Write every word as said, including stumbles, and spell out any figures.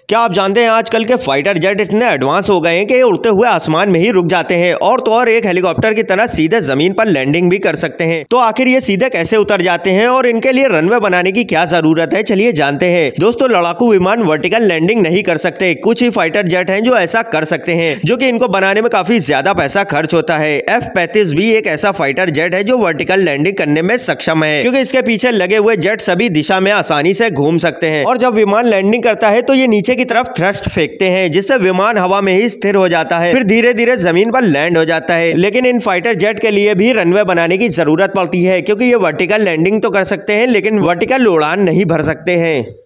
क्या आप जानते हैं आजकल के फाइटर जेट इतने एडवांस हो गए हैं कि ये उड़ते हुए आसमान में ही रुक जाते हैं और तो और एक हेलीकॉप्टर की तरह सीधे जमीन पर लैंडिंग भी कर सकते हैं। तो आखिर ये सीधे कैसे उतर जाते हैं और इनके लिए रनवे बनाने की क्या जरूरत है, चलिए जानते हैं। दोस्तों, लड़ाकू विमान वर्टिकल लैंडिंग नहीं कर सकते। कुछ ही फाइटर जेट हैं जो ऐसा कर सकते हैं, जो कि इनको बनाने में काफी ज्यादा पैसा खर्च होता है। एफ पैंतीस भी एक ऐसा फाइटर जेट है जो वर्टिकल लैंडिंग करने में सक्षम है, क्योंकि इसके पीछे लगे हुए जेट सभी दिशा में आसानी से घूम सकते हैं और जब विमान लैंडिंग करता है तो ये नीचे की तरफ थ्रस्ट फेंकते हैं, जिससे विमान हवा में ही स्थिर हो जाता है, फिर धीरे धीरे जमीन पर लैंड हो जाता है। लेकिन इन फाइटर जेट के लिए भी रनवे बनाने की जरूरत पड़ती है, क्योंकि ये वर्टिकल लैंडिंग तो कर सकते हैं लेकिन वर्टिकल उड़ान नहीं भर सकते हैं।